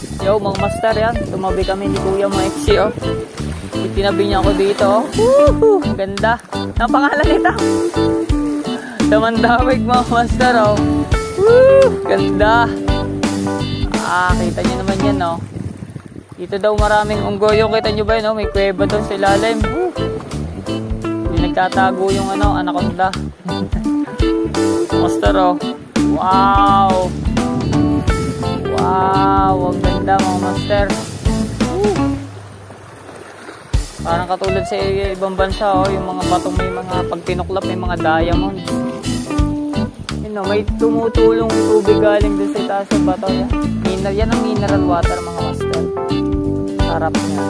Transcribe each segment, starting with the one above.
Yo mga master, yan. Tumabi kami ni Kuya Maxi, oh. Itinabi niya ako dito, oh. Woohoo! Ganda. Ang pangalan nito? Damandawig mga master, oh. Woo! Ganda. Kita nyo naman yan, oh. Dito daw maraming unggoy. Kita nyo ba yun, oh? May kuweba doon sa ilalim. Woo! Yung nagtatago yung anaconda. Master, oh. Wow! Wow! Ang ganda mga master. Woo! Parang katulad sa ibang bansa, oh, yung mga batong may mga pagtinuklap, may mga diamond. Yun, oh, may tumutulong tubig galing dun sa itaas ng bato. Yan ang mineral water mga master. Sarap niya.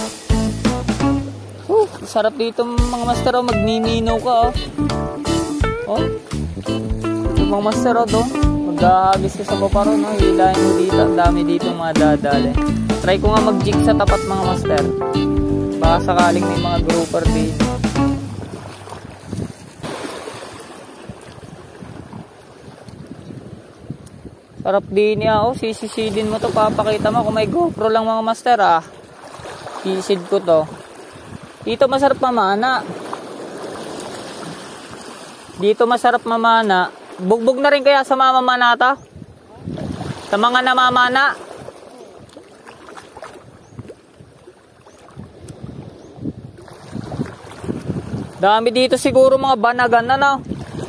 Sarap dito mga master, oh. Magnininaw ka, oh. Oh. Yung mga master, oh, doon. Mag-aagis ka sa baparo, no? Hilahin mo dito. Ang dami dito mga dadali. Try ko nga mag-jig sa tapat mga master. Baka sakaling may mga grouper dito. Sarap din niya, oh. Sisisidin mo to. Papakita mo kung may GoPro lang mga master, ah. Sisid ko to. Dito masarap mamana. Dito masarap mamana. Bugbog na rin kaya sa mamamana to? Sa mga namamana? Dami dito siguro mga banagan na, no?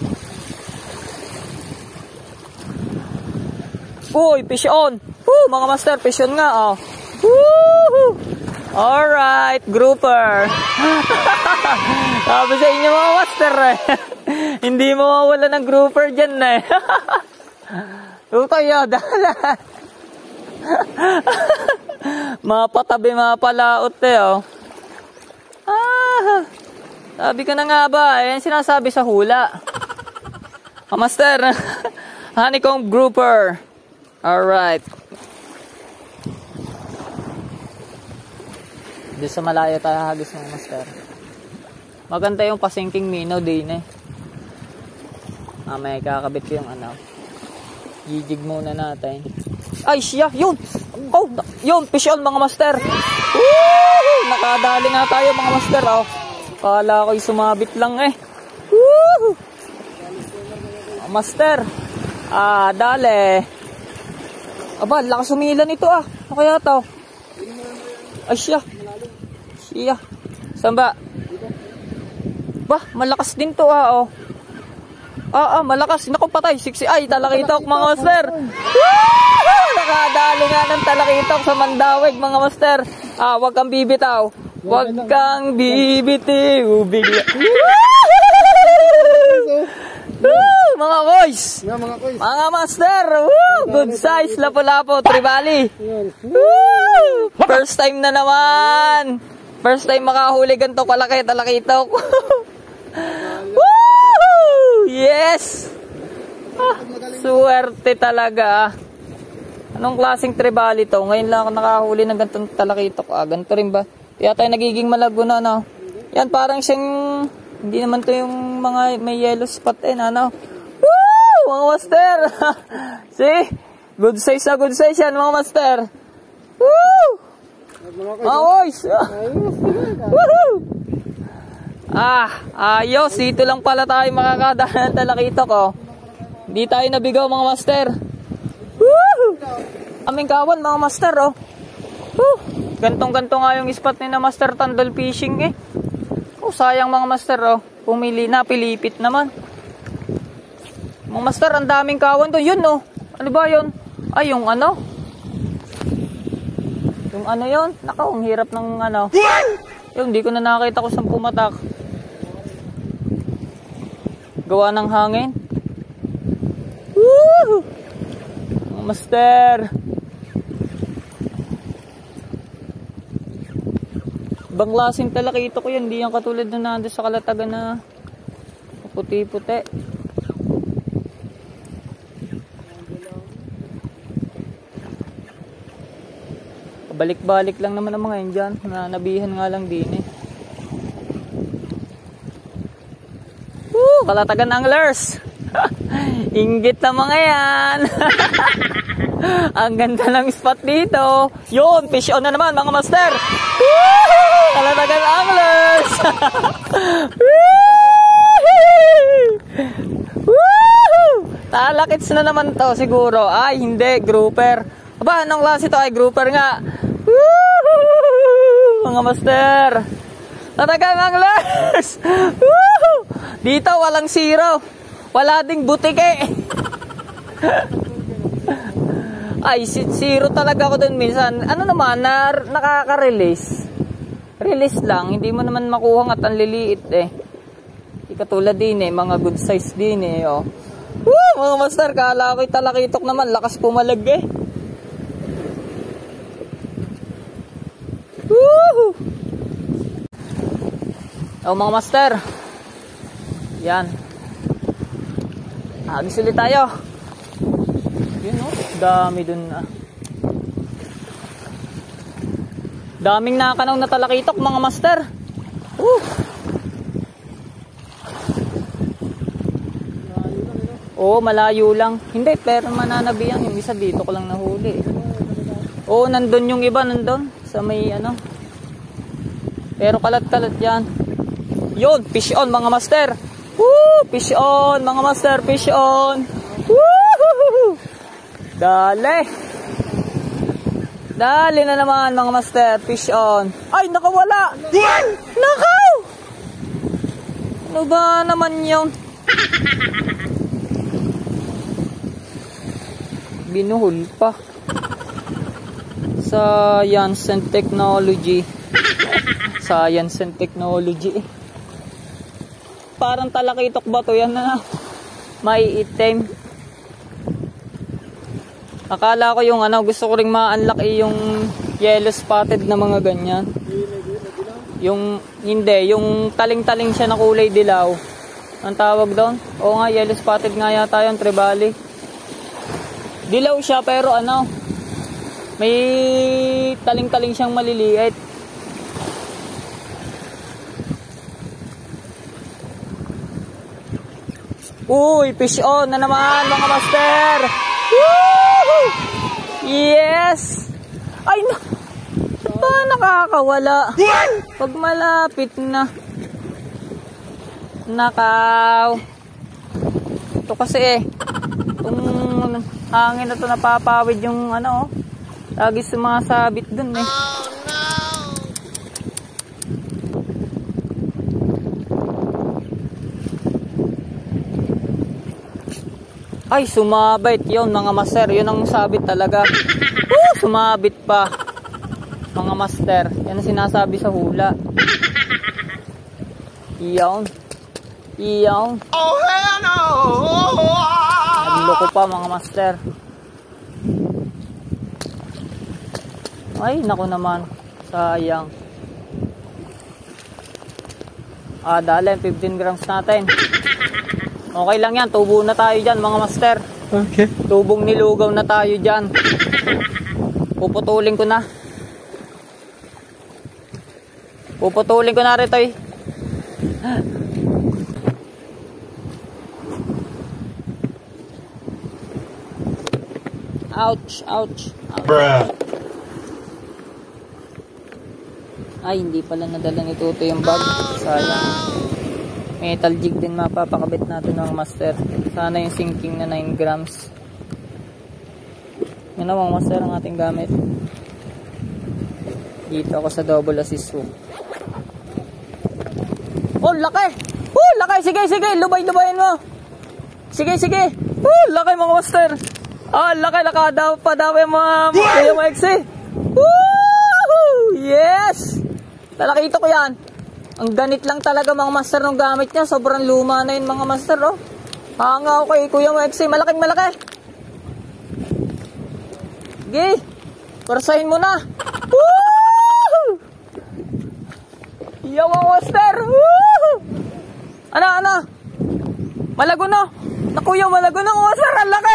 Uy, fish on! Woo, mga master, fish on nga, oh. Woo! Alright, grouper. Sabi sa inyo mga master, eh. Hindi mo mawala ng grouper dyan, eh. Tayo, dala. Mapatabi, mapalaot, eh, oh. Sabi ka na nga ba, eh, sinasabi sa hula. Mga master, honeycomb grouper. Alright. Doon sa malayo tayo hagis mga master. Maganda yung pasingking minaw din, eh. May kakabit ko yung Gijig muna natin. Ay, siya! Yun! Oh! Yun! Fish on mga master! Woo! Nakadali nga tayo mga master, oh. Kala ko'y sumabit lang, eh. Woo! Master! Dali. Aba, lakas umila nito, ah. Ano kaya to? Ay, siya. Siya. Saan ba? Bah, malakas din to, ah, oh. Malakas. Naku, patay. Ay, talakitok, mga master. Woo! Nakadali nga ng talakitok sa Mandawig, mga master. Wag kang bibitaw. Wag kang bibitiw. Bigla. Mga boys. Mga master. Woo! Good size. Lapo-lapo. Tribali. Woo! First time na naman. First time makahuli ganito kalaki talakitok. Woo! Yes! Swerte talaga. Anong klaseng tribali to? Ngayon lang ako nakahuli ng ganitong talakitok. Ganito rin ba? Kaya tayo nagiging malago na, no? Yan parang siyang, hindi naman to yung mga may yellow spot, ano? Woo! Mga master! See? Good size na good size yan, mga master. Woo! Mga boys! Woohoo! Ayos. Dito lang pala tayo makakadaan ng talakitok, oh. Hindi tayo nabigaw, mga master. Woo! Aming kawan, mga master, oh. Woo! Gantong-ganto nga yung spot ni na Master Tandol Fishing, eh. Sayang mga master, oh. Pumili na, pilipit naman. Mga master, ang daming kawan doon. Yun, oh. Ano ba yun? Ay, yung ano? Yung ano yun? Naka, ang hirap ng ano. Yung, hindi ko na nakakita kung saan pumatak. Gawa ng hangin. Woo! Mga master. Ibang klaseng talakito ko yan. Hindi yan katulad na nandun sa Kalatagan na puti-puti. Balik-balik lang naman ang mga yan dyan. Nabihan nga lang din, eh. Kalatagan anglers. Inggit na mga yan. Ang ganda ng spot dito. Yun, fish on na naman mga master. Kalatagan anglers. Talakits na naman to siguro. Ay, hindi, grouper. Aba, anong klase to? Ay, grouper nga. Mga master. Talagang anglers. Dito, walang zero. Wala ding butike. Ay, zero talaga ako dun minsan. Ano naman, nakaka-release. Release lang. Hindi mo naman makuha at ang liliit eh. Di katulad din eh. Mga good size din eh. Oh. Mga master, kala ko'y talakitok naman. Lakas pumalag eh. Oh mga master. Yan. Agis ulit tayo. Yun oh. Dami dun na. Daming nakakanaw na talakitok mga master. Oo, malayo lang. Hindi, pero mananabihan. Yung isa dito ko lang nahuli. Oo, nandun yung iba, nandun. Sa may ano. Pero kalat-kalat yan. Yun, fish on mga master. Woo! Fish on mga master, fish on. Woo! Dali. Dali na naman mga master, fish on. Ay, nakawala. Nakaw! Ano ba naman yun? Binuhol pa. Science and technology. Science and technology. Parang talakitok ba to yan na may itim. Akala ko yung ano, gusto ko ring ma-unlock yung yellow spotted na mga ganyan. Yung hindi, yung taling-taling siya na kulay dilaw. Ang tawag doon? Oo nga, yellow spotted nga yata yung tribali. Dilaw siya pero ano, may taling-taling siyang maliliit. Uy, fish on na naman mga master. Woo! Yes! Ay, ba nakakawala? Pag malapit na. Nakaw. Ito kasi eh. Itong hangin na ito napapawid yung ano. Lagi sumasabit dun eh. Ay, sumabit yun mga master. Yun ang sabit talaga. Sumabit pa. Mga master. Yan ang sinasabi sa hula. Iyaw. Iyaw. Oh, hell no! Nagloko pa mga master. Ay, naku naman. Sayang. Dali, 15 grams natin. Okay lang yan, tubo na tayo dyan mga master. Okay. Tubong nilugaw na tayo dyan. Puputulin ko na. Puputulin ko na rin ito eh. Ouch, ouch, ouch. Bruh. Ay, hindi pala nadala ni Tuto yung bag. Sayang. Metal jig din mapapakabit natin ng master. Sana yung sinking na 9 grams. Yan na mga master ang ating gamit. Dito ako sa double assist hook. Oh, laki! Oh, laki! Sige, sige! Lubay-lubayin mo! Sige, sige! Oh, laki mga master! Ah, laki! Nakadaw-padaw yung mga exe! Woohoo! Yes! Talakito ko yan! Ang ganit lang talaga mga master ng gamit niya. Sobrang luma na yun mga master, oh. Hanga ako kay Kuya Maxi. Malaking malaki. Sige. Parasahin mo na. Woo! Yo mga master. Woo! Ano? Malago na. Nakuya, malago na mga master. Ang laki.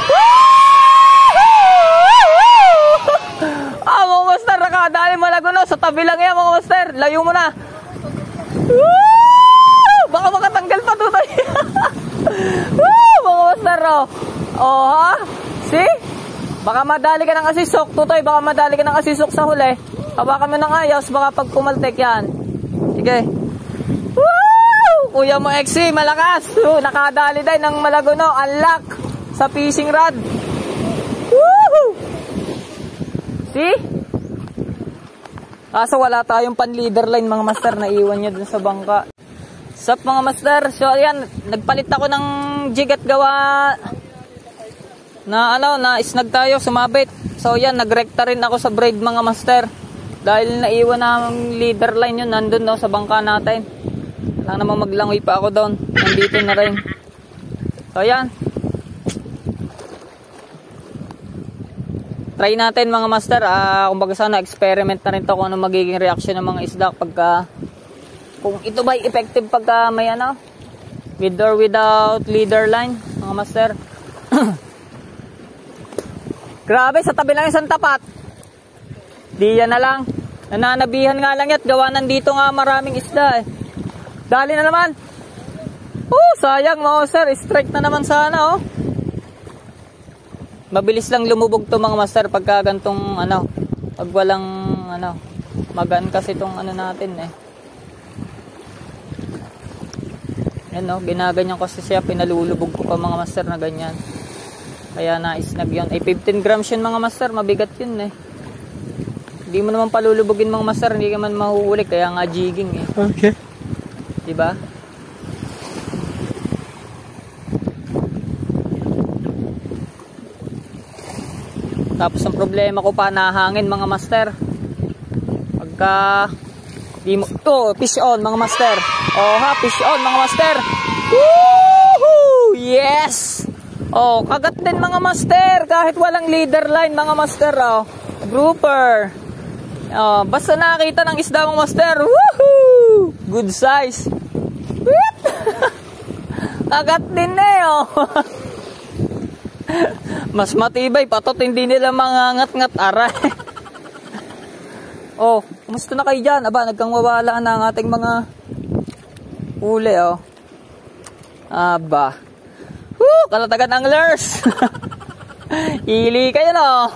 Mga master. Nakadali malago na. Sa tabi lang yan mga master. Layo mo na. Baka makatanggal pa ito tayo. Mga master, oh. Oh, ha? See? Baka madali ka ng asisok, Tutoy. Baka madali ka ng asisok sa huli. Hawakan mo ng ayos, baka pag pumaltek yan. Sige. Woo! Kuya mo, Exy, malakas. Nakadali din ng Malaguno. Unlock sa fishing rod. Woo! See? Kaso wala tayong pan-leader line, mga master. Naiwan nyo dun sa bangka. Sup, mga master? So, ayan. Nagpalit ako ng jig at gawa na snag tayo, sumabit. So, ayan. Nagrekta rin ako sa braid, mga master. Dahil naiwan na ang leader line yun. Nandun, no, sa bangka natin. Lang naman maglangoy pa ako doon. Nandito na rin. So, ayan. Try natin, mga master. Kumbaga sana experiment na rin to kung ano magiging reaction ng mga isda pagka kung ito ba effective pagka may with or without leader line, mga master. Grabe, sa tabi lang isang tapat. Di yan na lang. Nananabihan nga lang yan. Gawa nandito nga maraming isda eh. Dali na naman. Sayang, mga master. Strike na naman sana, Mabilis lang lumubog to, mga master, pagka gantong pag walang magaan kasi tong natin eh. Yan, ginaganyan kasi siya, pinalulubog ko pa, mga master, na ganyan. Kaya na-snag yun. 15 grams yun, mga master, mabigat yun eh. Hindi mo naman palulubugin, mga master, hindi ka man mahuhuli, kaya nga jigging eh. Okay. Diba? Tapos ang problema ko pa, nahangin, mga master. Pagka di mo, fish on, mga master. Fish on, mga master. Woohoo! Yes! Kagat din, mga master. Kahit walang leader line, mga master. Grouper. Basta nakita ng isda, mga master. Woohoo! Good size. Kagat din eh, Mas matibay, patot hindi nila mangangat-ngat, aray. Kumusta na kayo dyan? Aba, nagkangwawala na ang ating mga huli, Aba. Kalatagan anglers. Hili kayo, no?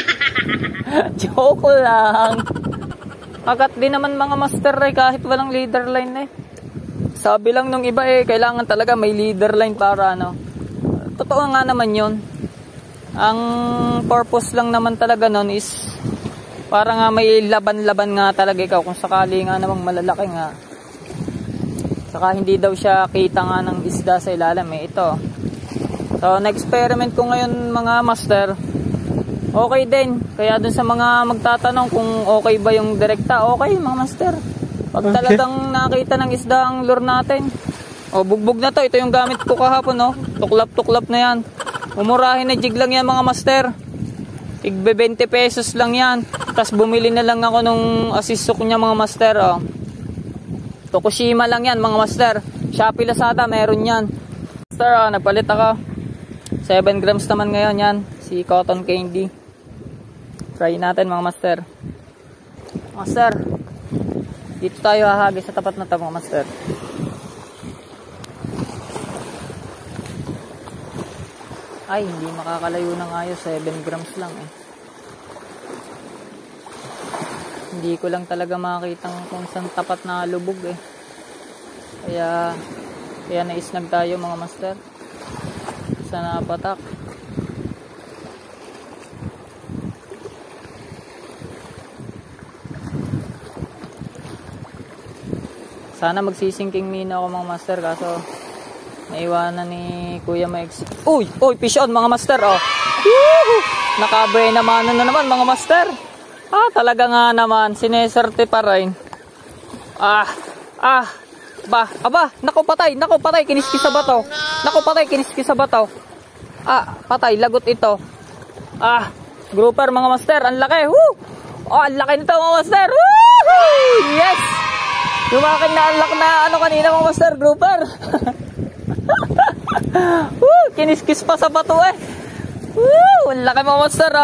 Joke lang. Kagat din naman, mga master, kahit walang leader line, Sabi lang nung iba, kailangan talaga may leader line para, Totoo nga naman yun. Ang purpose lang naman talaga nun is para nga may laban-laban nga talaga ikaw kung sakali nga namang malalaki nga. Saka hindi daw siya kita nga ng isda sa ilalim ito. So na-experiment ko ngayon, mga master. Okay din. Kaya dun sa mga magtatanong kung okay ba yung direkta, okay, mga master. Pag talagang nakita ng isda ang lure natin. Bugbog na to. Ito yung gamit ko kahapon, Tuklap-tuklap na yan. Umurahin na jig lang yan, mga master. Tigbe 20 pesos lang yan. Tapos bumili na lang ako nung asisok niya, mga master. Tokushima lang yan, mga master. Shopee, Lazada, meron yan. Master, nagpalit ako. 7 grams naman ngayon yan. Si cotton candy. Try natin, mga master. Master, dito tayo hahagi sa tapat na ito, mga master. Ay, hindi makakalayo ng ayos. 7 grams lang Hindi ko lang talaga makakita kung saan tapat na lubog Kaya naisnag tayo, mga master. Sa napatak. Sana magsisingking mina ako, mga master, kaso naiwanan ni Kuya Mike. Uy, fish on, mga master, Nakabre naman na naman, mga master. Talaga nga naman, sineserte pa rin. Naku patay, kiniskis sa bato. Kiniskis sa bato. Patay, lagot ito. Grouper, mga master, ang laki. Ang laki nito, mga master. Woo! Yes! Lumaking na unlock na kanina, mga master, grouper. Kiniskis pa sa bato ang laki, mga master,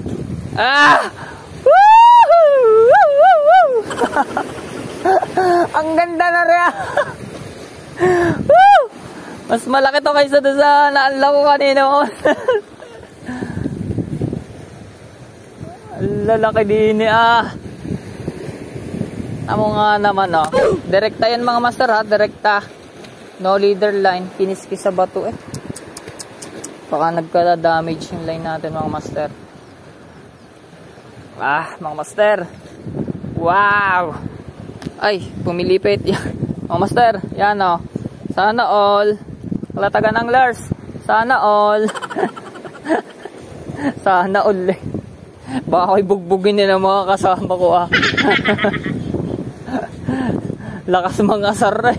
ang ganda na rin. Mas malaki to kaysa doon sa na-unlock ko kanina, mga master. lalaki din ah. Amo nga naman oh. Direkta yan mga master ha, direkta. No leader line, kiniskis sa bato eh. Baka nagka-damage yung line natin mga master. Ah, mga master. Wow. Ay, pumilipit yan. Mga master, yan oh. Sana all. Kalatagan ng Lars. Sana all. Sana all eh. Baka ako'y bugbugin nila mga kasama ko ah. Lakas mga asar eh.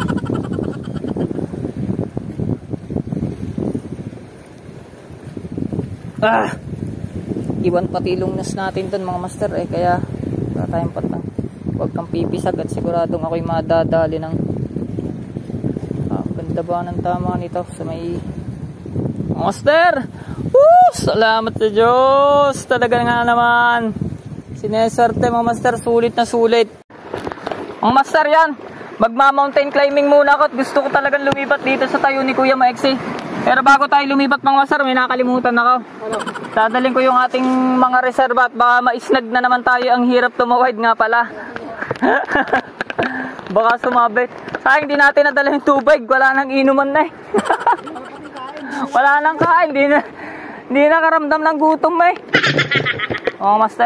Ah! Iwan pati ilungnas natin dun mga master eh. Kaya wala tayong patang. Huwag kang pipisag at siguradong ako'y madadali ng ganda ba ng tama nito sa may mga master. Woo! Salamat sa Diyos. Talaga nga naman. Sineserte mga master. Sulit na sulit. Mga master yan. Magma-mountain climbing muna ako at gusto ko talagang lumipat dito sa tayo ni Kuya Maexi. Pero bago tayo lumipat mga master, may nakalimutan ako. Dadalhin ko yung ating mga reserva at baka maisnag na naman tayo. Ang hirap tumawid nga pala. Baka sumabit. Sayang di natin nadala yung tubig. Wala nang inuman na eh. Wala nang kain. Di na karamdam ng gutom eh. Oh master.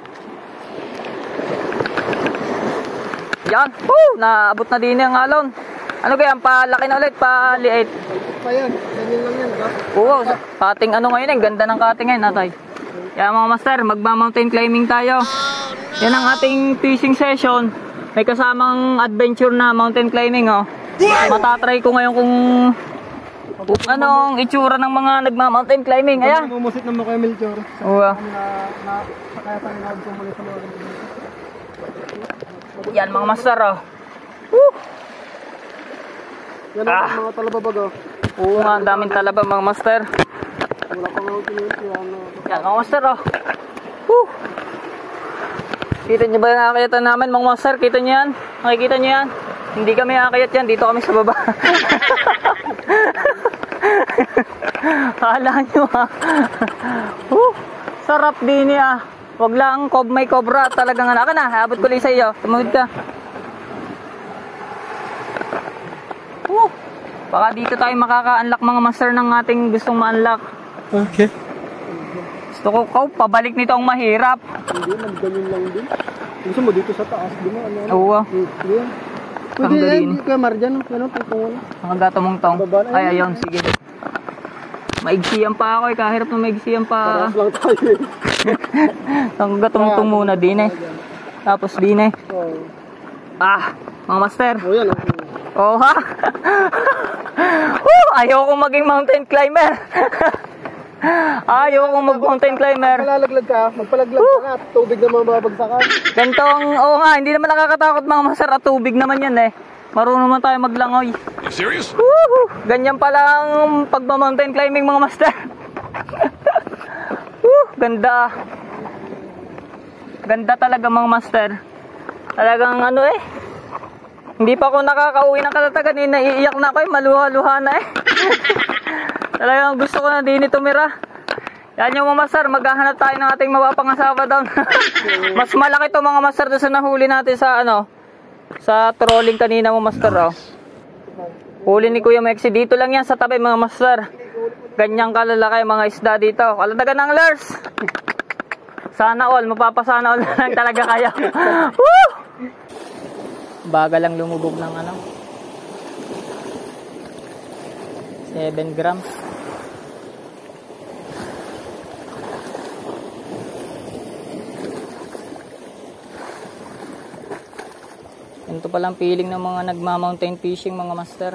Yan. Woo! Naabot na din yung alon. Ano kaya? Palaki na ulit? Paliit? Pa yan. Ganyan lang yan. Oo. Kating ano ngayon eh. Ganda ng kating ngayon natay. Kaya mga master, magma-mountain climbing tayo. Yan ang ating fishing session. May kasamang adventure na mountain climbing oh. Matatry ko ngayon kung anong itsura ng mga nagma-mountain climbing. Ayan. Mumusit ng mga Melchor. Oo. Kaya tayo nagpumulit sa mga Yan mga master oh. Woo! Yan ang mga talababag oh. Oo nga, ang daming talaba mga master. Wala pa mga pinulit yan. Yan mga master oh. Woo! Kita nyo ba yung akayatan namin mga master? Kita nyo yan? Nakikita nyo yan? Hindi kami akayat yan, dito kami sa baba. Kala nyo ha. Woo! Sarap din ah. Wag lang may cobra talagang anak na. Abot ko lang sa iyo. Tumawid ka. Baka dito tayo makaka-unlock mga master ng ating gustong ma-unlock. Okay. Gusto ko pabalik nito ang mahirap. Hindi, nagganyan lang din. Gusto mo dito sa taas, di mo ano? Oo. Pwede yan, hindi ka marjan. Ano, pagpungan. Mga gato mong tong. Ay, ayun, sige. Maigsiyan pa ako eh, kahirap na maigsiyan pa. Paras lang tayo eh. Ang gatong-tong muna din eh. Tapos din eh. Oh. Ah, mga master. Oh, yan. Oh ha? Ayoko maging mountain climber. Ayoko mag-mountain climber. Malalaglag ka, magpalaglag ka at tubig na mababagsakan. Gantong, oo nga, hindi naman nakakatakot mga master at tubig naman yan eh. Marunong naman tayo maglangoy. Serious? Woohoo! Ganyan pala ang pagma-mountain climbing mga master. Ganda. Ganda talaga mga master. Talagang ano eh. Hindi pa ako nakakauwi ng Kalatagan eh. Naiiyak na ako eh. Maluha-luha na eh. Talagang gusto ko na din tumira. Yan yung mga master. Maghahanap tayo ng ating mapapangasawa down. Mas malaki to mga master doon sa nahuli natin sa ano. Sa trolling kanina mo master oh. Huli ni Kuya Maexi. Dito lang yan sa tabi mga master. Ganyang kalalaki mga isda dito. Kalatagan ng Lars. Sana all. Mapapasana all lang talaga kayo. Woo! Baga lang lumubog ng ano 7 grams. Ito palang feeling ng mga nagma-mountain fishing mga master.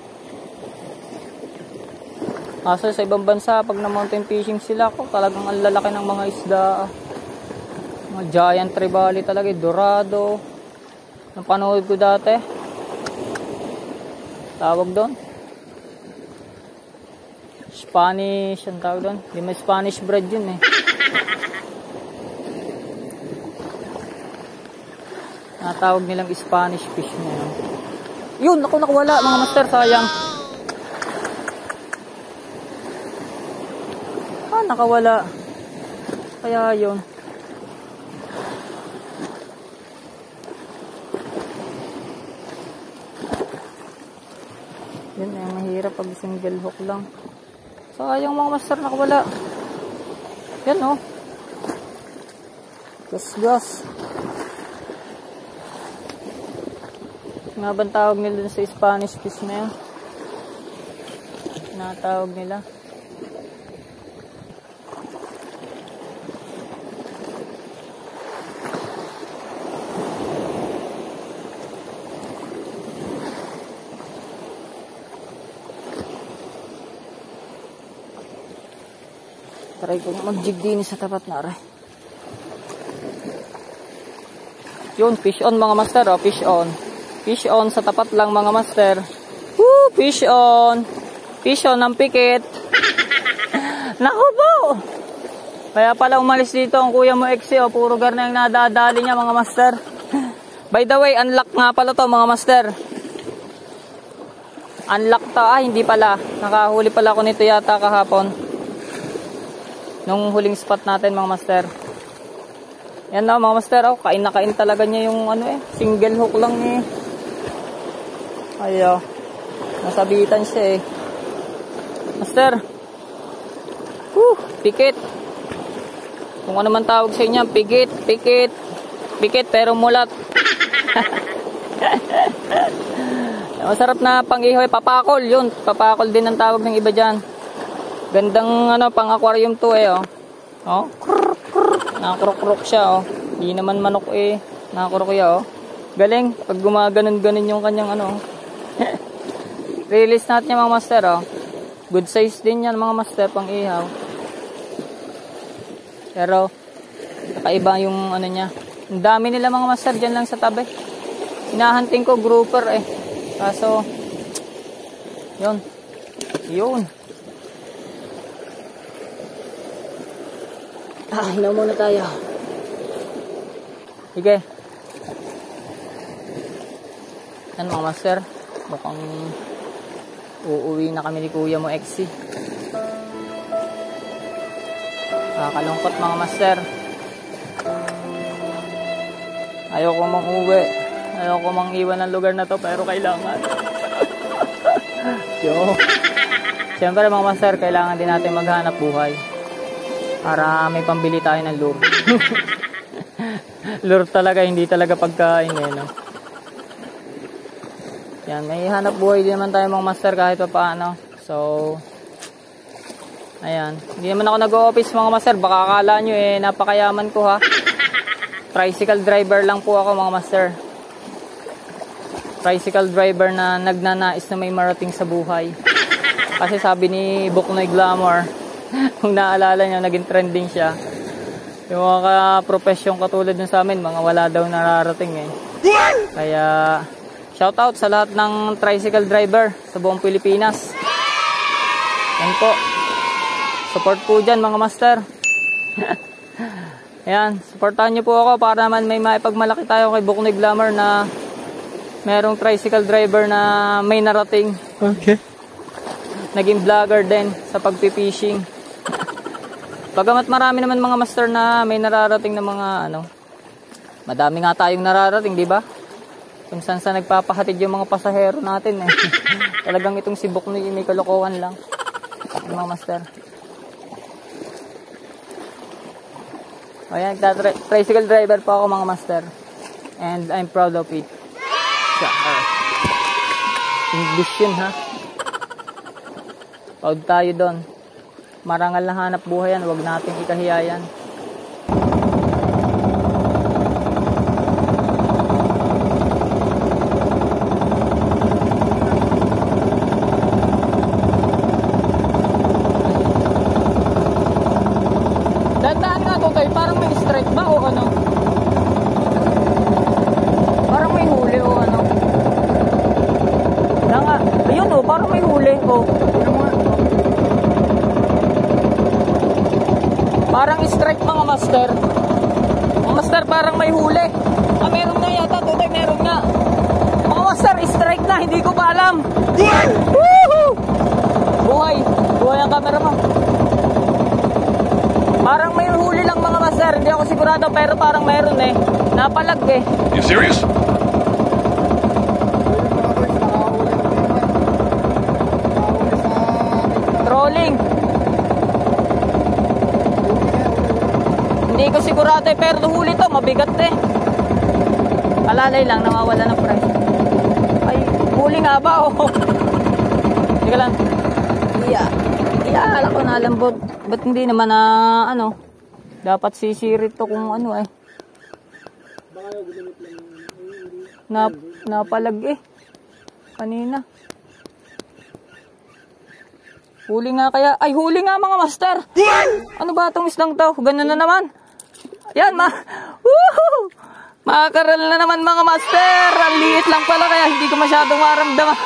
Kaso sa ibang bansa pag na-mountain fishing sila ko talagang ang lalaki ng mga isda. Mga giant trevally talaga, dorado. Napanood ko dati. Tawag doon. Spanish, ang tawag doon. Hindi may Spanish bread yun eh. Natawag nilang Spanish fish na yun. Yun, ako nakawala mga master, sayang. Nakawala. Kaya yun. Yan ay mahirap pag single hook lang. Sayang mga master, nakawala. Yan oh. Gas. Nga bang tawag nila dun sa Spanish fish na yan? Natawag nila. Try ko mag-jig din sa tapat na aray. Yun, fish on mga master, oh, fish on. Fish on sa tapat lang mga master. Woo, fish on. Fish on ng pikit. Naku po. Kaya pala umalis dito ang kuya mo Exi, oh, puro garna yung nadadali niya mga master. By the way, unlock nga pala to mga master. Unlock to, hindi pala. Nakahuli pala ako nito yata kahapon. Nung huling spot natin mga master. Yan na mga master, oh, kain na kain talaga niya yung ano single hook lang eh. Ayo. Nasabitan siya eh. Master. Pikit. Kung ano man tawag sa inyo, pikit. Pikit pero mulat. Masarap na pang-ihoy, papakol yun. Papakol din ang tawag ng iba dyan. Gandang ano, pang aquarium to eh, oh. Oh. Nakakrok-krok siya, oh. Hindi naman manok eh. Nakakrok siya, oh. Galing pag gumaganon-ganon yung kanyang ano. Release natin yung mga master, oh. Good size din yan mga master, pang ihaw. Pero kakaiba yung ano niya. Ang dami nila mga master dyan lang sa tabi. Hinahanting ko grouper eh. Kaso yun. Hinaw muna tayo. Sige. Yan mga master. Mukhang uuwi na kami ni kuya mo Exi. Kalungkot mga master. Ayoko mang uwi. Ayoko mang iwan ng lugar na to, pero kailangan. Siyempre mga master, kailangan din natin maghanap buhay. Para may pambili tayo ng lure. Lure talaga, hindi talaga pagkain eh, no? Yan, may hanap buhay din naman tayo mga master kahit pa paano. So, ayan. Hindi naman ako nag-o-office mga master. Baka akala nyo eh, napakayaman ko ha. Tricycle driver lang po ako mga master. Tricycle driver na nagnanais na may marating sa buhay. Kasi sabi ni Buknoy Glamour, kung naalala nyo, naging trending siya. Yung mga profesyon katulad nyo sa amin, mga wala daw nararating eh. Kaya, shout out sa lahat ng tricycle driver sa buong Pilipinas. Yan po. Support po dyan mga master. Ayan, supportahan nyo po ako para naman may maipagmalaki tayo kay Buknoy Glamour na merong tricycle driver na may narating. Okay. Naging vlogger din sa pagpipishing. Bagamat marami naman mga master na may nararating na mga ano. Madami nga tayong nararating, di ba? Kung saan sa nagpapahatid yung mga pasahero natin eh. Talagang itong si Buknoy may kalokohan lang. Yung mga master. Ayan, tricycle driver po ako mga master. And I'm proud of it. English yun ha. Proud tayo doon. Marangal na hanap buhay yan. Huwag natin ikahiya yan. Dandaan nga to tayo. Parang may strike ba o ano? Parang may huli o ano? Ayun o, parang may huli o. Parang strike mga master. Mga master parang may huli. Meron nga yata, tutay meron nga. Mga master, strike na, hindi ko pa alam. Woohoo! Buhay ang camera mo. Parang may huli lang mga master. Hindi ako sigurado pero parang meron eh. Napalag eh. You serious? sigurado eh, pero huli to, mabigat eh. Alalay lang, nawawala ng price. Ay, huli nga ba? Oh. Teka lang. Akala ko nalambot. Ba't hindi naman na, ano, dapat sisirit to kung ano eh. Napalag eh. Kanina. Huli nga kaya. Ay, huli nga mga master. Ano ba itong islang to? Ganun na naman. Yan, woohoo! Makakaral na naman mga master. Ang liit lang pala kaya hindi ko masyadong maramdaman.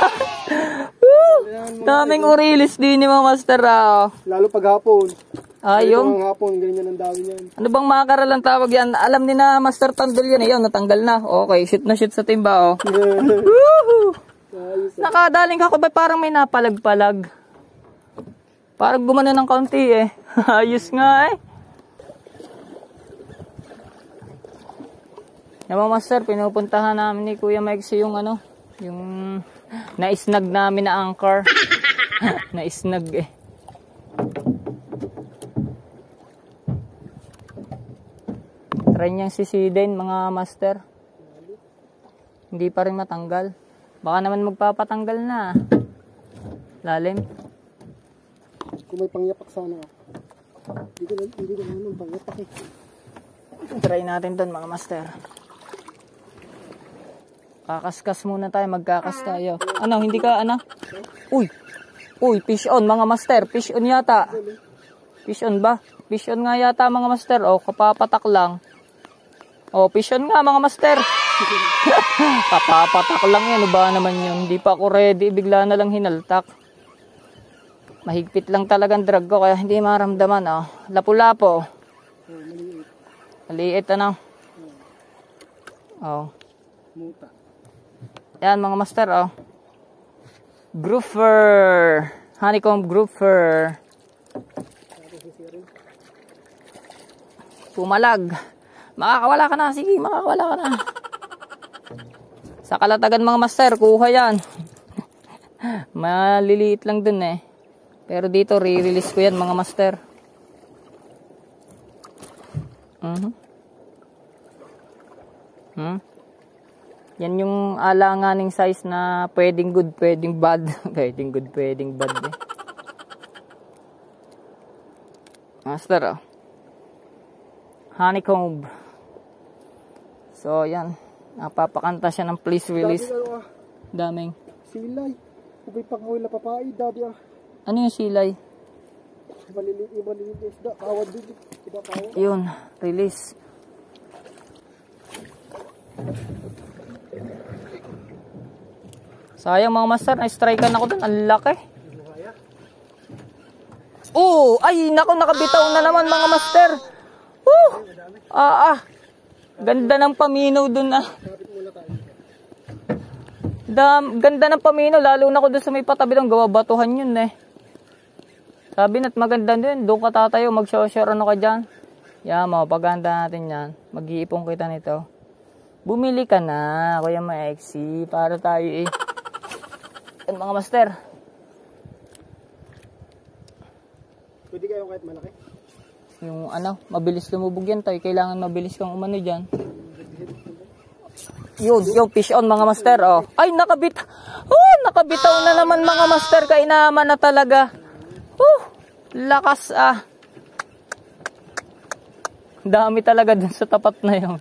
Daming urilis din ni mga master. Lalo pag hapon. Ayun. Pag hapon, ganyan ang dami niyan. Ano bang makakaral ang tawag yan? Alam ni na Master Tandol yan. Ayun, natanggal na. Okay, shoot na shoot sa timba. Oh. Woohoo! Nakadaling ako ba parang may napalag-palag. Parang gumano ng kaunti eh. Ayos nga eh. Yung mga master, pinupuntahan namin ni Kuya Mike yung ano, yung naisnag namin na anchor. Naisnag eh. Try niyang sisidin mga master. Hindi pa rin matanggal. Baka naman magpapatanggal na. Lalim. Kung may pangyapak sana ako. Hindi ko naman pangyapak eh. Try natin doon mga master. Kakaskas muna tayo, magkakas tayo. Ano, hindi ka, ano? Uy, fish on mga master. Fish on yata. Fish on ba? Fish on nga yata mga master. O, kapapatak lang. O, fish on nga mga master. Kapapatak lang yan. Ano ba naman yun? Hindi pa ako ready. Bigla na lang hinaltak. Mahigpit lang talagang drag ko kaya hindi maramdaman. Oh. Lapu-lapo. Maliit ano. Oh. Yan mga master. Oh. Grouper. Honeycomb grouper. Pumalag. Makakawala ka na. Sige, makakawala ka na. Sa kalatagan mga master, kuha yan. Maliliit lang dun eh. Pero dito, re-release ko yan mga master. Yan yung alanganing size na pwedeng good, pwedeng bad. Pwedeng good, pwedeng bad eh. Master, oh. Honeycomb. So, yan. Napapakanta siya ng please release. Daming. Silay. Kubay pangawil na papai. Dati ah. Ano yung silay? Maliliit isda. Kawad din. Yun. Release. Sayang mga master. Na-strikean ako dun. Ang laki. Oh! Ay! Naku! Nakabitaw na naman mga master. Ganda ng paminaw dun ah. Ganda ng paminaw. Lalo na ko dun sa may patabi lang. Gawa batuhan yun eh. Sabi na't maganda din. Doon ka tatayo. Mag-share ano ka dyan. Yan, mapaganda natin yan. Mag-iipong kita nito. Bumili ka na, Kuya Maxi. Para tayo eh. Yan mga master. Pwede kayo kahit malaki? Yung ano, mabilis lumubog yan tayo. Kailangan mabilis kang umano dyan. Yun, fish on mga master. Oh. Ay, nakabit. Nakabitaw na naman mga master. Kainaman na talaga. Lakas ah. Dami talaga dun sa tapat na yun.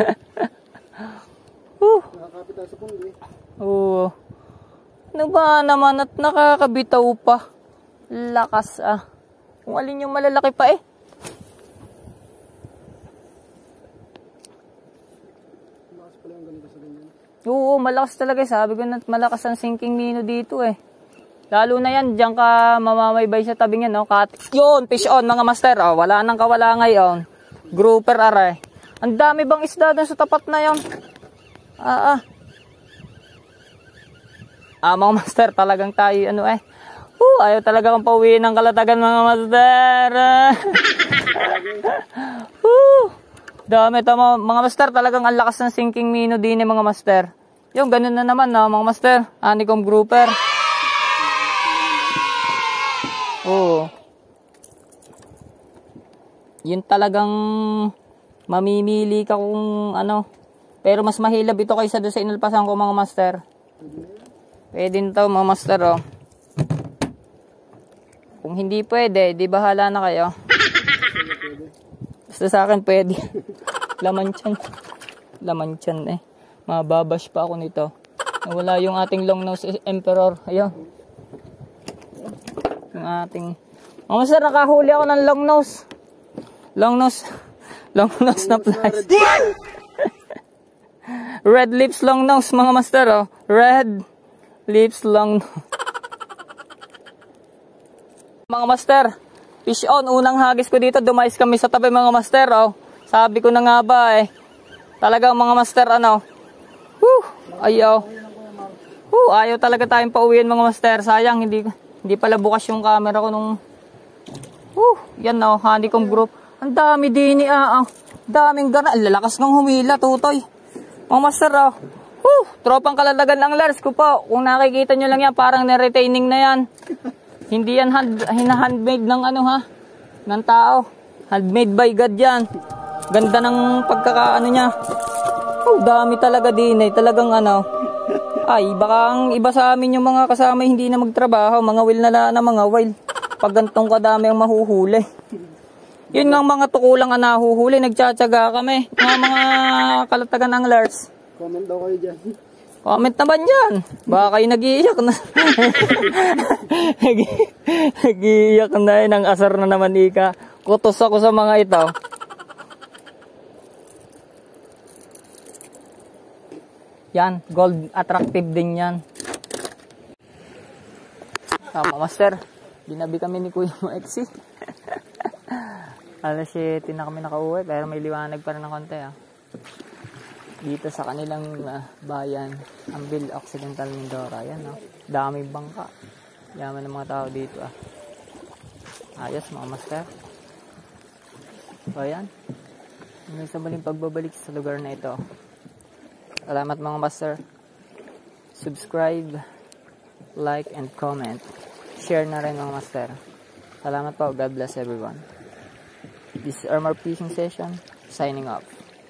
Nakakapit tayo sa pundi. Oo. Ano ba naman at nakakabitaw pa. Lakas ah. Kung alin yung malalaki pa eh. Malakas pala yung ganito sa ganyan. Oo, malakas talaga. Sabi ko na malakas ang sinking nino dito eh. Lalo na yan, diyan ka mamamaybay sa tabing yan, no? Yun, fish on mga master. Oh, wala nang kawala ngayon. Grouper aray. Ang dami bang isda dun sa tapat na yan? Mga master, talagang tayo, ano eh. Ayaw talaga kong pauwiin ng kalatagan mga master. Dami tama, mga master, talagang ang lakas ng sinking mino din mga master. Yung ganun na naman, no, mga master. Honeycomb grouper. Yun talagang mamimili ka kung ano. Pero mas mahilab ito kaysa doon sa inalpasan ko mga master. Pwede nito mga master oh. Kung hindi pwede, di bahala na kayo. Basta sa akin pwede. Laman tiyan. Laman tiyan eh. Mababash pa ako nito. Wala yung ating long nose emperor. Ayun. Yung ating... Mga master, nakahuli ako ng long nose. Long nose. Long nose na flies. Red lips long nose mga master oh. Red lips long nose. Mga master, fish on. Unang hagis ko dito, dumayos kami sa tabi mga master oh. Sabi ko na nga ba eh. Talagang mga master ano. Ayaw. Ayaw talaga tayong pauwiin mga master. Sayang hindi pala bukas yung camera ko nung yan oh, honeycomb group. Ang dami din daming gana. Lalakas ng humila, tutoy. Mga master oh. Tropang kaladagan ng lars ko po. Kung nakikita nyo lang yan, parang na-retaining na yan. Hindi yan handmade ng ano ha, ng tao. Handmade by God yan. Ganda ng pagkakaano niya. Dami talaga din eh. Talagang ano. Ay, baka ang iba sa amin yung mga kasama hindi na magtrabaho. Mga whale na mga whale. Pag gantong kadami ang mahuhuli. Yun nga mga tukulang ang nahuhuli. Nagtsatsaga kami. Mga kalatagan anglers. Comment daw kayo dyan. Comment naman dyan. Baka kayo nag-iiyak na. Nag-iiyak na eh. Nang asar na naman ika. Kutos ako sa mga ito. Yan. Gold attractive din yan. Tama master. Binabi kami ni Kuya Moexi. Alas 7 na kami nakauwi. Pero may liwanag pa rin ng konti ah. Dito sa kanilang bayan, Ambil Occidental Mindoro. Ayan, no? Daming bangka. Yaman ng mga tao dito. Ayos, mga master. So, ayan. May sabaling pagbabalik sa lugar na ito. Salamat mga master. Subscribe, like, and comment. Share na rin mga master. Salamat po. God bless everyone. This is Ermar Fishing Session. Signing off.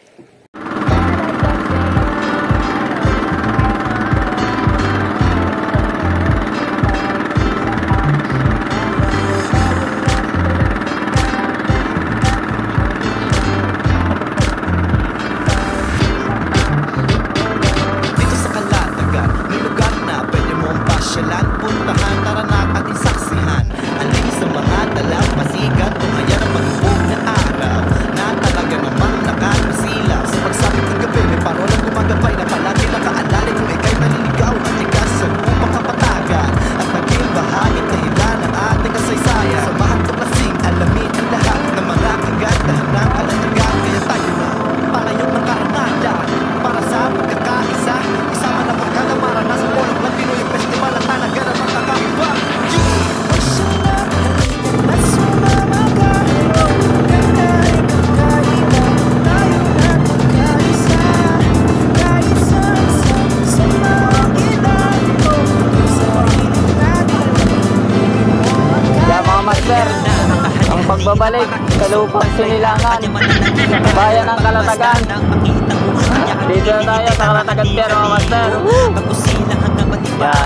Pagbabalik sa lupang Sinilangan, bayan ng Kalatagan. Dito na tayo sa Kalatagan Pier mga master. Yan.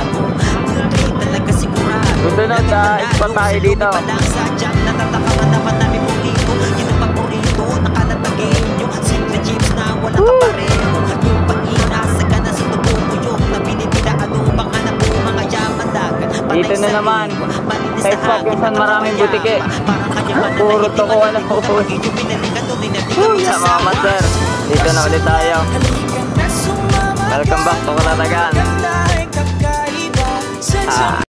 Susunod na spot tayo dito. Dito na naman sa spot kung saan maraming butike. Puro to ko wala ko. Mga master, dito na ulit tayo. Welcome back to Kalatagan.